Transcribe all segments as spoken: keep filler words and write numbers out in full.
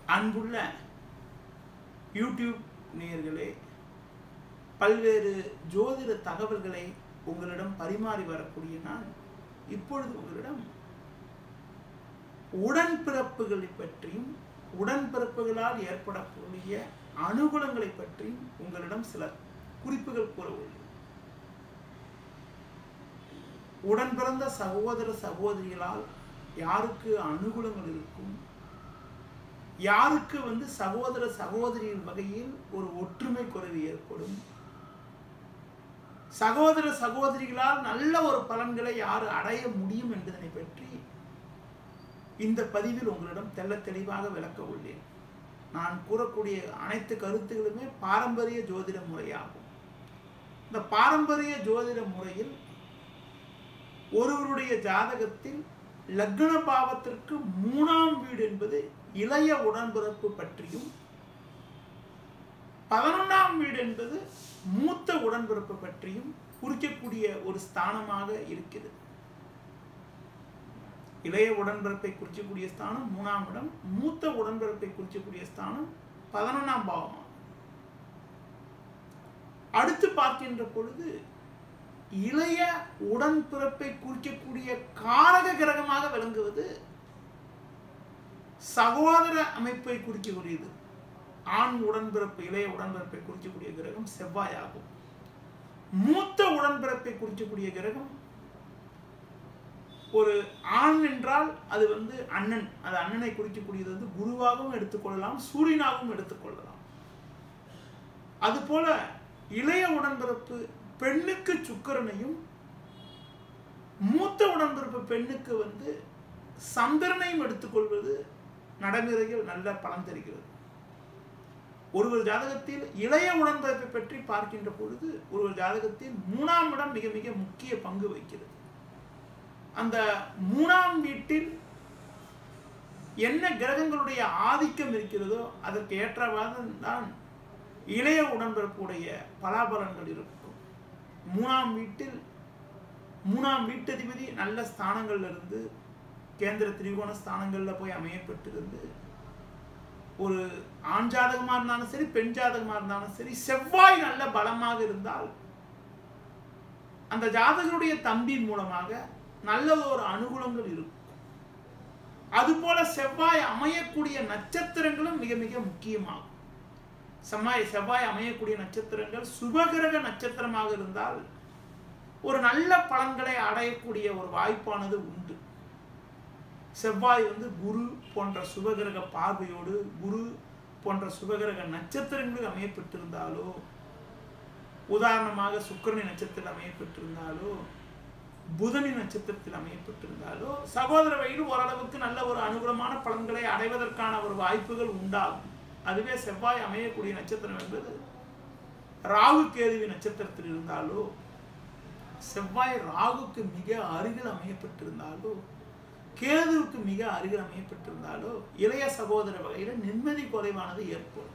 அன்புள்ள யூடியூப் நேயர்களே, பல்வேறு ஜோதிட தகவல்களை உங்களிடம் பரிமாறி வரக்கூடிய நான் இப்பொழுது உங்களிடம் உடன்பிறப்புகளை பற்றியும் உடன்பிறப்புகளால் ஏற்படக்கூடிய அனுகூலங்களை பற்றியும் உங்களிடம் சில குறிப்புகள் கூற உள்ளேன். உடன் பிறந்த சகோதர சகோதரிகளால் யாருக்கு அனுகூலங்கள் இருக்கும், யாருக்கு வந்து சகோதர சகோதரியின் வகையில் ஒரு ஒற்றுமை குறைவு ஏற்படும், சகோதர சகோதரிகளால் நல்ல ஒரு பலன்களை யார் அடைய முடியும் என்பதனை பற்றி இந்த பதிவில் உங்களிடம் தெள்ள தெளிவாக விளக்க உள்ளேன். நான் கூறக்கூடிய அனைத்து கருத்துகளுமே பாரம்பரிய ஜோதிட முறையாகும். இந்த பாரம்பரிய ஜோதிட முறையில் ஒருவருடைய ஜாதகத்தில் லக்ன பாவத்திற்கு மூணாம் வீடு என்பது இளைய உடன்பிறப்பு பற்றியும், பதினொன்றாம் வீடு என்பது மூத்த உடன்பிறப்பு பற்றியும் குறிக்கக்கூடிய ஒரு ஸ்தானமாக இருக்கிறது. இளைய உடன்பிறப்பை குறிக்கக்கூடிய ஸ்தானம் மூணாம் இடம், மூத்த உடன்பிறப்பை குறிக்கக்கூடிய ஸ்தானம் பதினொன்றாம் பாவம். அடுத்து பார்க்கின்ற பொழுது இளைய உடன்பிறப்பை குறிக்கக்கூடிய காரக கிரகமாக விளங்குவது சகோதர அமைப்பை குறிக்கக்கூடியது. ஆண் உடன்பிறப்பு இளைய உடன்பிறப்பை குறிக்கக்கூடிய கிரகம் செவ்வாய் ஆகும். மூத்த உடன்பிறப்பை குறிக்கக்கூடிய கிரகம் ஒரு ஆண் என்றால் அது வந்து அண்ணன், அது அண்ணனை குறிக்கக்கூடியது வந்து குருவாகவும் எடுத்துக்கொள்ளலாம், சூரியனாகவும் எடுத்துக்கொள்ளலாம். அதுபோல இளைய உடன்பிறப்பு பெண்ணுக்கு சுக்கிரனையும், மூத்த உடன்பிறப்பு பெண்ணுக்கு வந்து சந்திரனையும் எடுத்துக்கொள்வது நடைமுறையில் நல்ல பலன் தருகிறது. ஒருவர் ஜாதகத்தில் இளைய உடன்பிறப்பை பற்றி பார்க்கின்ற பொழுது ஒருவர் ஜாதகத்தில் மூணாம் இடம் மிக மிக முக்கிய பங்கு வகிக்கிறது. அந்த மூணாம் வீட்டில் என்ன கிரகங்களுடைய ஆதிக்கம் இருக்கிறதோ அதற்கு ஏற்றவாறு தான் இளைய உடன்பிறப்புடைய பலாபலன்கள் இருக்கும். மூணாம் வீட்டில் மூணாம் வீட்டதிபதி நல்ல ஸ்தானங்கள்ல இருந்து கேந்திர திரிகோண ஸ்தானங்கள்ல போய் அமையப்பட்டிருந்து ஒரு ஆண் ஜாதகமா இருந்தாலும் சரி பெண் ஜாதகமா இருந்தாலும் சரி செவ்வாய் நல்ல பலமாக இருந்தால் அந்த ஜாதகருடைய தம்பியின் மூலமாக நல்ல ஒரு அனுகூலங்கள் இருக்கும். அதுபோல செவ்வாய் அமையக்கூடிய நட்சத்திரங்களும் மிக மிக முக்கியமாகும். செவ்வாய் செவ்வாய் அமையக்கூடிய நட்சத்திரங்கள் சுபகிரக நட்சத்திரமாக இருந்தால் ஒரு நல்ல பலன்களை அடையக்கூடிய ஒரு வாய்ப்பானது உண்டு. செவ்வாய் வந்து குரு போன்ற சுபகிரக பார்வையோடு குரு போன்ற சுபகிரக நட்சத்திரங்களில் அமையப்பட்டிருந்தாலோ, உதாரணமாக சுக்கிரனின் நட்சத்திரத்தில் அமையப்பட்டிருந்தாலோ, புதனின் நட்சத்திரத்தில் அமையப்பட்டிருந்தாலோ சகோதர வகையில் ஓரளவுக்கு நல்ல ஒரு அனுகூலமான பலன்களை அடைவதற்கான ஒரு வாய்ப்புகள் உண்டாகும். அதுவே செவ்வாய் அமையக்கூடிய நட்சத்திரம் என்பது ராகு கேதுவி நட்சத்திரத்தில் இருந்தாலோ, செவ்வாய் ராகுக்கு மிக அருகில் அமையப்பட்டிருந்தாலோ, கேதுவுக்கு மிக அருகில் அமையப்பட்டிருந்தாலோ இளைய சகோதர வகையில் நிம்மதி குறைவானது ஏற்படும்.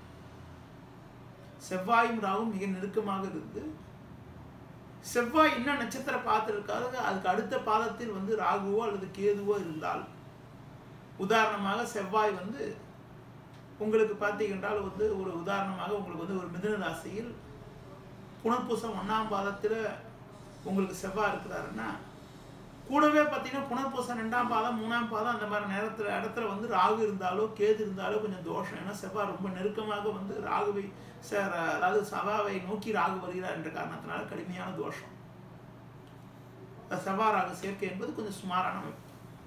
செவ்வாயும் ராகும் மிக நெருக்கமாக இருந்து செவ்வாய் என்ன நட்சத்திர பார்த்திருக்காரு அதுக்கு அடுத்த பாதத்தில் வந்து ராகுவோ அல்லது கேதுவோ இருந்தால், உதாரணமாக செவ்வாய் வந்து உங்களுக்கு பார்த்தீங்கன்றால் வந்து ஒரு உதாரணமாக உங்களுக்கு வந்து ஒரு மிதுன ராசியில் புனர்பூசம் ஒன்றாம் பாதத்தில் உங்களுக்கு செவ்வாய் இருக்கிறாருன்னா, கூடவே பார்த்தீங்கன்னா புனர்பூசம் ரெண்டாம் பாதம் மூணாம் பாதம் அந்த மாதிரி நேரத்தில் இடத்துல வந்து ராகு இருந்தாலோ கேது இருந்தாலோ கொஞ்சம் தோஷம். ஏன்னா செவ்வாய் ரொம்ப நெருக்கமாக வந்து ராகுவை அதாவது செவ்வாவை நோக்கி ராகு வருகிறார் என்ற காரணத்தினால கடுமையான தோஷம். செவ்வாய் ராகு சேர்க்கை என்பது கொஞ்சம் சுமாரான அமைப்பு.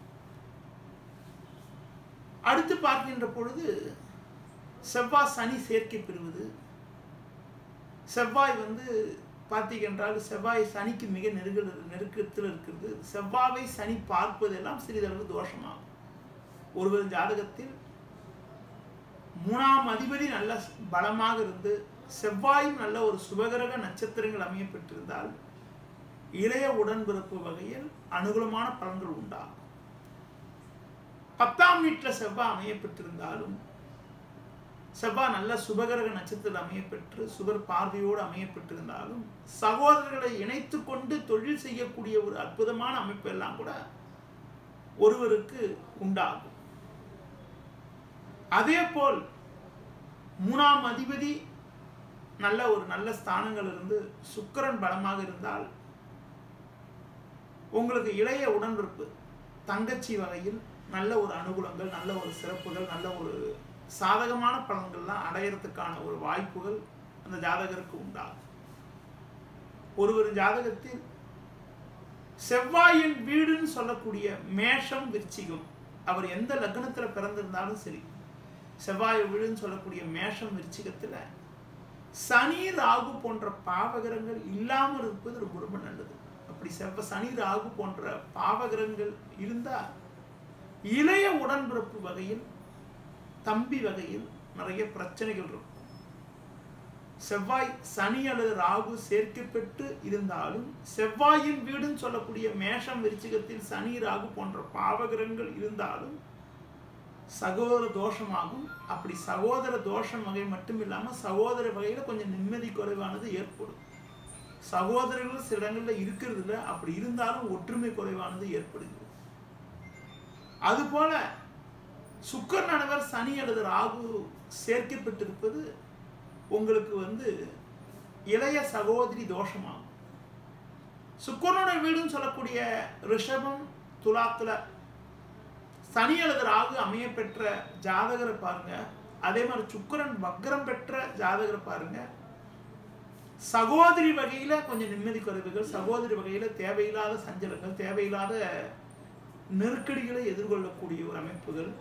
அடுத்து பார்க்கின்ற பொழுது செவ்வாய் சனி சேர்க்கை பெறுவது, செவ்வாய் வந்து பார்த்தீங்கன்றால் செவ்வாய் சனிக்கு மிக நெருக்க நெருக்கத்தில் இருக்கிறது. செவ்வாவை சனி பார்ப்பதெல்லாம் சிறிதளவு தோஷமாகும். ஒருவர் ஜாதகத்தில் மூணாம் அதிபதி நல்ல பலமாக இருந்து செவ்வாயும் நல்ல ஒரு சுபகிரக நட்சத்திரங்கள் அமையப்பட்டிருந்தால் இளைய உடன்பிறப்பு வகையில் அனுகூலமான பலன்கள் உண்டாகும். பத்தாம் வீட்டில் செவ்வாய் அமையப்பட்டிருந்தாலும், செவ்வாய் நல்ல சுபகிரக நட்சத்திரத்தில் அமையப்பெற்று சுபர் பார்வையோடு அமையப்பட்டிருந்தாலும் சகோதரர்களை இணைத்து கொண்டு தொழில் செய்யக்கூடிய ஒரு அற்புதமான அமைப்பு எல்லாம் கூட ஒருவருக்கு உண்டாகும். அதே போல் மூணாம் அதிபதி நல்ல ஒரு நல்ல ஸ்தானங்கள் இருந்து சுக்கிரன் பலமாக இருந்தால் உங்களுக்கு இளைய உடன்பிறப்பு தங்கச்சி வகையில் நல்ல ஒரு அனுகூலங்கள், நல்ல ஒரு சிறப்புகள், நல்ல ஒரு சாதகமான பலன்கள்லாம் அடையறதுக்கான ஒரு வாய்ப்புகள் அந்த ஜாதகருக்கு உண்டாகும். ஒருவர் ஜாதகத்தில் செவ்வாயின் வீடுன்னு சொல்லக்கூடிய மேஷம் விருச்சிகம், அவர் எந்த லக்னத்துல பிறந்திருந்தாலும் சரி, செவ்வாய் வீடுன்னு சொல்லக்கூடிய மேஷம் விருச்சிகத்துல சனி ராகு போன்ற பாவகிரகங்கள் இல்லாமல் இருப்பது ரொம்ப ரொம்ப நல்லது. அப்படி செவ்வ சனி ராகு போன்ற பாவகிரகங்கள் இருந்தா இளைய உடன்பிறப்பு வகையில், தம்பி வகையில் நிறைய பிரச்சனைகள் இருக்கும். செவ்வாய் சனி அல்லது ராகு சேர்க்கை பெற்று இருந்தாலும் செவ்வாயின் வீடுன்னு சொல்லக்கூடிய மேஷம் விருச்சிகத்தில் சனி ராகு போன்ற பாவகிரகங்கள் இருந்தாலும் சகோதர தோஷமாகும். அப்படி சகோதர தோஷம் வகை மட்டும் இல்லாம சகோதர வகையில கொஞ்சம் நிம்மதி குறைவானது ஏற்படும். சகோதரர்கள் சில இடங்கள்ல இருக்கிறது இல்லை, அப்படி இருந்தாலும் ஒற்றுமை குறைவானது ஏற்படுகிறது. அதுபோல சுக்கிரனானவர் சனி அல்லது ராகு சேர்க்கப்பட்டிருப்பது உங்களுக்கு வந்து இளைய சகோதரி தோஷமாகும். சுக்கிரனுடைய வீடுன்னு சொல்லக்கூடிய ரிஷபம் துலாத்துல சனி அல்லது ராகு அமைய பெற்ற ஜாதகரை பாருங்க. அதே மாதிரி சுக்கிரன் வக்ரம் பெற்ற ஜாதகரை பாருங்க. சகோதரி வகையில கொஞ்சம் நிம்மதி குறைவுகள், சகோதரி வகையில தேவையில்லாத சஞ்சலங்கள், தேவையில்லாத நெருக்கடிகளை எதிர்கொள்ளக்கூடிய ஒரு அமைப்புகள்,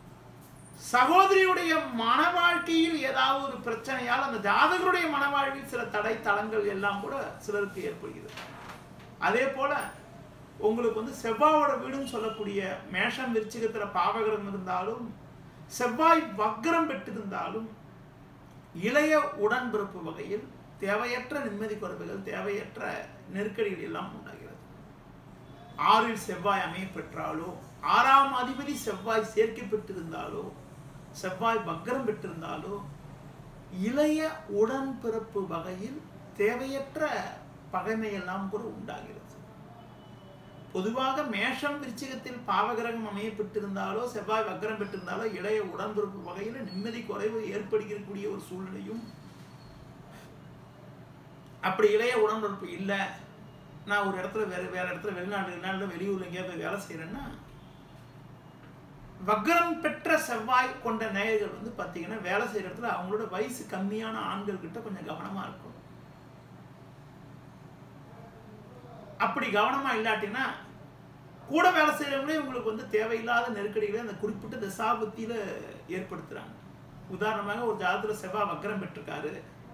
சகோதரியுடைய மன வாழ்க்கையில் ஏதாவது ஒரு பிரச்சனையால் அந்த ஜாதகருடைய மன வாழ்வில் சில தடை தளங்கள் எல்லாம் கூட சிலருக்கு ஏற்படுகிறது. அதே போல உங்களுக்கு வந்து செவ்வாயோட வீடுன்னு சொல்லக்கூடிய மேஷம் விருச்சிகத்துல பாவகிரகம் இருந்தாலும் செவ்வாய் வக்ரம் பெற்றிருந்தாலும் இளைய உடன்பிறப்பு வகையில் தேவையற்ற நிம்மதி குறைவுகள், தேவையற்ற நெருக்கடிகள் எல்லாம் உண்டாகிறது. ஆறில் செவ்வாய் அமைய பெற்றாலோ, ஆறாம் அதிபதி செவ்வாய் சேர்க்கை பெற்றிருந்தாலோ, செவ்வாய் வக்ரம் பெற்றிருந்தாலோ இளைய உடன்பிறப்பு வகையில் தேவையற்ற பகைமையெல்லாம் கூட உண்டாகிறது. பொதுவாக மேஷம் விருச்சிகத்தில் பாவகிரகம் அமைய பெற்றிருந்தாலோ செவ்வாய் வக்ரம் பெற்றிருந்தாலோ இளைய உடன்பிறப்பு வகையில் நிம்மதி குறைவு ஏற்படுத்தக்கூடிய ஒரு சூழ்நிலையும், அப்படி இளைய உடன்பிறப்பு இல்லை, நான் ஒரு இடத்துல வேற வேற இடத்துல வெளிநாடு வெளிநாடு வெளியூர்ல எங்கேயாவது போய் வேலை செய்யறேன்னா வக்ரம் பெற்ற செவ்வாய் கொண்ட நேயர்கள் வந்து பார்த்தீங்கன்னா வேலை செய்யற இடத்துல அவங்களோட வயசு கம்மியான ஆண்கள் கிட்ட கொஞ்சம் கவனமா இருக்கும். அப்படி கவனமா இல்லாட்டினா கூட வேலை செய்யறவங்களே உங்களுக்கு வந்து தேவையில்லாத நெருக்கடிகளை அந்த குறிப்பிட்ட தசாபுத்தியில ஏற்படுத்துறாங்க. உதாரணமாக ஒரு ஜாதகத்துல செவ்வாய் வக்ரம் பெற்றிருக்காரு.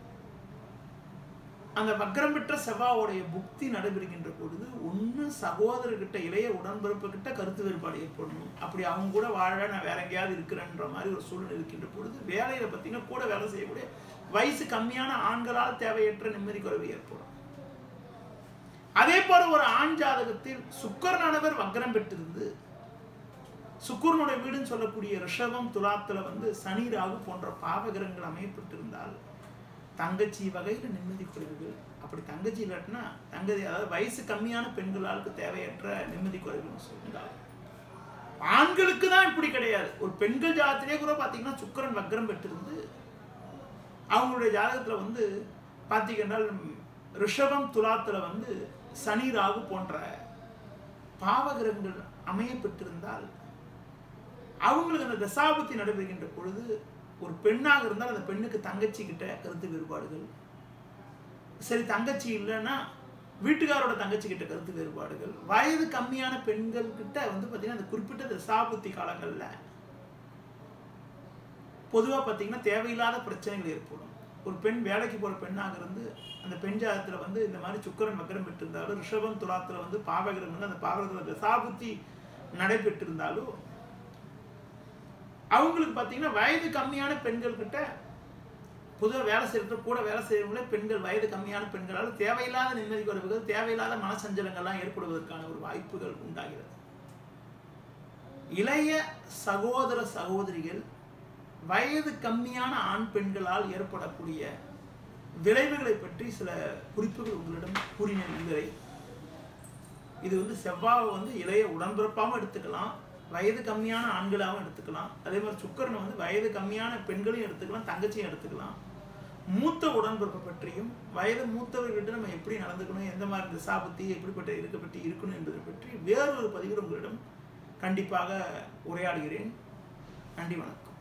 அந்த வக்ரம் பெற்ற செவ்வாயோடைய புக்தி நடைபெறுகின்ற பொழுது ஒன்று சகோதரர்கிட்ட இளைய உடன்பிறப்பு கிட்ட கருத்து வேறுபாடு ஏற்படணும். அப்படி அவங்க கூட வாழ நான் வேற எங்கேயாவது இருக்கிறேன்ற மாதிரி ஒரு சூழ்நிலை இருக்கின்ற பொழுது வேலையில பார்த்தீங்கன்னா கூட வேலை செய்யக்கூடிய வயசு கம்மியான ஆண்களால் தேவையற்ற நிம்மதி குறைவு ஏற்படும். அதே போல ஒரு ஆண் ஜாதகத்தில் சுக்கிரனானவர் வக்ரம் பெற்றிருந்து சுக்கிரனுடைய வீடுன்னு சொல்லக்கூடிய ரிஷபம் துலாத்துல வந்து சனி ராகு போன்ற பாவகிரகங்கள் அமையப்பட்டிருந்தால் தங்கச்சி வகையில நிம்மதி குறைவுகள், அப்படி தங்கச்சி இல்லாட்டினா தங்கச்சி அதாவது வயசு கம்மியான பெண்களாளுக்கு தேவையற்ற நிம்மதி குறைவுன்னு சொல்லியிருந்தால் ஆண்களுக்கு தான் இப்படி கிடையாது. ஒரு பெண்கள் ஜாதகத்திலே கூட பார்த்தீங்கன்னா சுக்கிரன் வக்ரம் பெற்றிருந்து அவங்களுடைய ஜாதகத்துல வந்து பார்த்தீங்கன்னா ரிஷபம் துலாத்துல வந்து சனி ராகு போன்ற பாவகிரகங்கள் அமைய பெற்றிருந்தால் அவங்களுக்கு அந்த தசாபுத்தி நடைபெறுகின்ற பொழுது ஒரு பெண்ணாக இருந்தால் அந்த பெண்ணுக்கு தங்கச்சி கிட்ட கருத்து வேறுபாடுகள், சரி தங்கச்சி இல்லைன்னா வீட்டுக்காரோட தங்கச்சி கிட்ட கருத்து வேறுபாடுகள், வயது கம்மியான பெண்கள் கிட்ட வந்து பார்த்தீங்கன்னா அந்த குறிப்பிட்ட தசாபுத்தி காலங்கள்ல பொதுவாக பார்த்தீங்கன்னா தேவையில்லாத பிரச்சனைகள் ஏற்படும். ஒரு பெண் வேலைக்கு போற பெண்ணாக இருந்து அந்த பெண் ஜாதகத்துல வந்து இந்த மாதிரி சுக்கிரன் வக்ரம் பெற்றிருந்தாலும் ரிஷபம் துலாத்துல வந்து பாவகிரகம் வந்து அந்த பாவகிரகத்துல தசாபுத்தி நடைபெற்றிருந்தாலும் அவங்களுக்கு பார்த்தீங்கன்னா வயது கம்மியான பெண்கள் கிட்ட பொதுவாக வேலை செய்யறது கூட வேலை செய்யறவங்களே பெண்கள் வயது கம்மியான பெண்களால் தேவையில்லாத நிம்மதி குறைவுகள், தேவையில்லாத மனசஞ்சலங்கள்லாம் ஏற்படுவதற்கான ஒரு வாய்ப்புகள் உண்டாகிறது. இளைய சகோதர சகோதரிகள் வயது கம்மியான ஆண் பெண்களால் ஏற்படக்கூடிய விளைவுகளை பற்றி சில குறிப்புகள் உங்களிடம் கூறினேன். இதுவரை இது வந்து செவ்வாய் வந்து இளைய உடன்பிறப்பாகவும் எடுத்துக்கலாம், வயது கம்மியான ஆண்களாகவும் எடுத்துக்கலாம். அதே மாதிரி சுக்கிரனை வந்து வயது கம்மியான பெண்களையும் எடுத்துக்கலாம், தங்கச்சியும் எடுத்துக்கலாம். மூத்த உடன்பிறப்பு பற்றியும் வயது மூத்தவர்கிட்ட நம்ம எப்படி நடந்துக்கணும், எந்த மாதிரி திசாபத்தி எப்படிப்பட்ட இருக்க பற்றி இருக்கணும் என்பதை பற்றி வேறொரு பதிவில் உங்களிடம் கண்டிப்பாக உரையாடுகிறேன். நன்றி, வணக்கம்.